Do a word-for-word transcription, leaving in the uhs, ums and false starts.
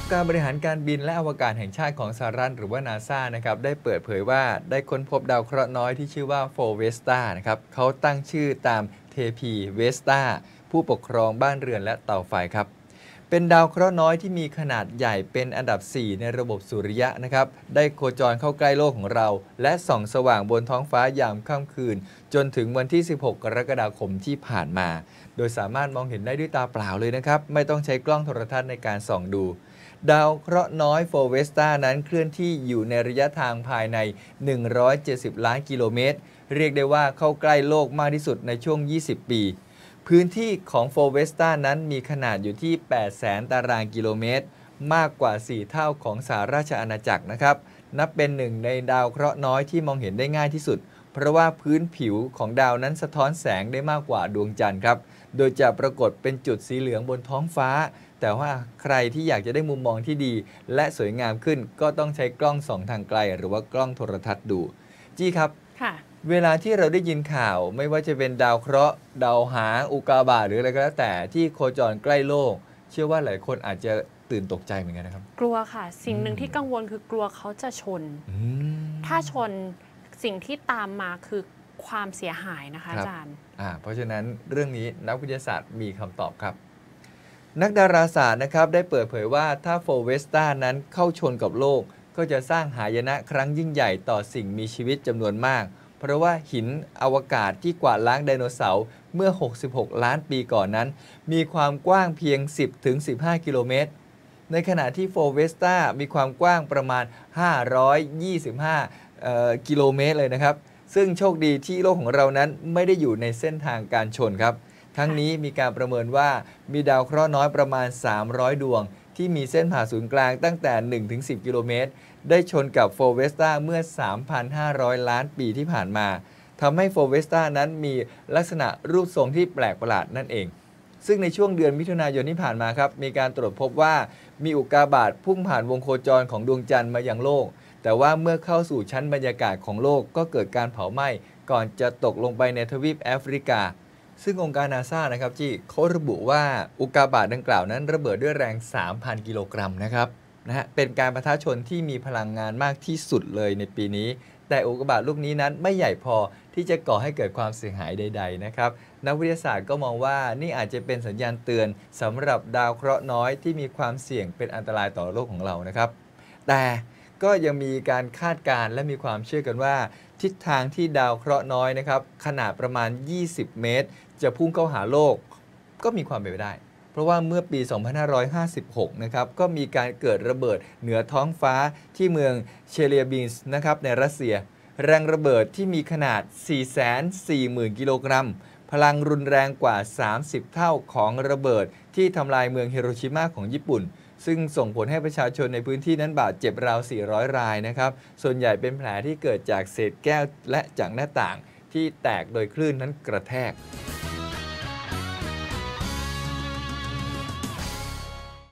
การบริหารการบินและอวกาศแห่งชาติของสหรัฐหรือว่า นาซา นะครับได้เปิดเผยว่าได้ค้นพบดาวเคราะห์น้อยที่ชื่อว่าโฟเวสตานะครับเขาตั้งชื่อตามเทพีเวสตาผู้ปกครองบ้านเรือนและเตาไฟครับเป็นดาวเคราะห์น้อยที่มีขนาดใหญ่เป็นอันดับสี่ในระบบสุริยะนะครับได้โคจรเข้าใกล้โลกของเราและส่องสว่างบนท้องฟ้ายามค่ำคืนจนถึงวันที่สิบหกกรกฎาคมที่ผ่านมาโดยสามารถมองเห็นได้ด้วยตาเปล่าเลยนะครับไม่ต้องใช้กล้องโทรทัศน์ในการส่องดูดาวเคราะห์น้อยโฟเวสตานั้นเคลื่อนที่อยู่ในระยะทางภายในหนึ่งร้อยเจ็ดสิบล้านกิโลเมตรเรียกได้ว่าเข้าใกล้โลกมากที่สุดในช่วงยี่สิบปีพื้นที่ของโฟเวสตานั้นมีขนาดอยู่ที่ แปดแสน ตารางกิโลเมตรมากกว่าสี่เท่าของสหราชอาณาจักรนะครับนับเป็นหนึ่งในดาวเคราะห์น้อยที่มองเห็นได้ง่ายที่สุดเพราะว่าพื้นผิวของดาวนั้นสะท้อนแสงได้มากกว่าดวงจันทร์ครับโดยจะปรากฏเป็นจุดสีเหลืองบนท้องฟ้าแต่ว่าใครที่อยากจะได้มุมมองที่ดีและสวยงามขึ้นก็ต้องใช้กล้องส่องทางไกลหรือว่ากล้องโทรทัศน์ดูจี้ครับค่ะเวลาที่เราได้ยินข่าวไม่ว่าจะเป็นดาวเคราะห์ดาวหางอุกาบาตหรืออะไรก็แล้วแต่ที่โคจรใกล้โลกเชื่อว่าหลายคนอาจจะตื่นตกใจเหมือนกันนะครับกลัวค่ะสิ่งหนึ่งที่กังวลคือกลัวเขาจะชนถ้าชนสิ่งที่ตามมาคือความเสียหายนะคะอาจารย์เพราะฉะนั้นเรื่องนี้นักวิทยาศาสตร์มีคำตอบครับนักดาราศาสตร์นะครับได้เปิดเผยว่าถ้าโฟเวสตานั้นเข้าชนกับโลกก็จะสร้างหายนะครั้งยิ่งใหญ่ต่อสิ่งมีชีวิตจำนวนมากเพราะว่าหินอวกาศที่กวาดล้างไดโนเสาร์เมื่อหกสิบหกล้านปีก่อนนั้นมีความกว้างเพียง สิบถึงสิบห้า กิโลเมตรในขณะที่โฟเวสตามีความกว้างประมาณห้าร้อยยี่สิบห้ากิโลเมตรเลยนะครับซึ่งโชคดีที่โลกของเรานั้นไม่ได้อยู่ในเส้นทางการชนครับทั้งนี้มีการประเมินว่ามีดาวเคราะห์น้อยประมาณสามร้อยดวงที่มีเส้นผ่าศูนย์กลางตั้งแต่ หนึ่งถึงสิบ กิโลเมตรได้ชนกับโฟเวสตาเมื่อ สามพันห้าร้อย ล้านปีที่ผ่านมาทำให้โฟเวสตานั้นมีลักษณะรูปทรงที่แปลกประหลาดนั่นเองซึ่งในช่วงเดือนมิถุนายนที่ผ่านมาครับมีการตรวจพบว่ามีอุกาบาตพุ่งผ่านวงโคจรของดวงจันทร์มายังโลกแต่ว่าเมื่อเข้าสู่ชั้นบรรยากาศของโลกก็เกิดการเผาไหม้ก่อนจะตกลงไปในทวีปแอฟริกาซึ่งองค์การ นาซา นะครับที่เขาระบุว่าอุกกาบาตดังกล่าวนั้นระเบิดด้วยแรง สามพัน กิโลกรัมนะครับนะฮะเป็นการปะทะชนที่มีพลังงานมากที่สุดเลยในปีนี้แต่อุกกาบาตลูกนี้นั้นไม่ใหญ่พอที่จะก่อให้เกิดความเสียหายใดๆนะครับนักวิทยาศาสตร์ก็มองว่านี่อาจจะเป็นสัญญาณเตือนสำหรับดาวเคราะห์น้อยที่มีความเสี่ยงเป็นอันตรายต่อโลกของเรานะครับแต่ก็ยังมีการคาดการณ์และมีความเชื่อกันว่าทิศทางที่ดาวเคราะห์น้อยนะครับขนาดประมาณยี่สิบเมตรจะพุ่งเข้าหาโลกก็มีความเป็นไปได้เพราะว่าเมื่อปี สองพันห้าร้อยห้าสิบหก นะครับก็มีการเกิดระเบิดเหนือท้องฟ้าที่เมืองเชเลียบินส์นะครับในรัสเซียแรงระเบิดที่มีขนาด สี่แสนสี่หมื่น กิโลกรัมพลังรุนแรงกว่า สามสิบ เท่าของระเบิดที่ทำลายเมืองฮิโรชิมาของญี่ปุ่นซึ่งส่งผลให้ประชาชนในพื้นที่นั้นบาดเจ็บราว สี่ร้อย รายนะครับส่วนใหญ่เป็นแผลที่เกิดจากเศษแก้วและจากหน้าต่างที่แตกโดยคลื่นนั้นกระแทก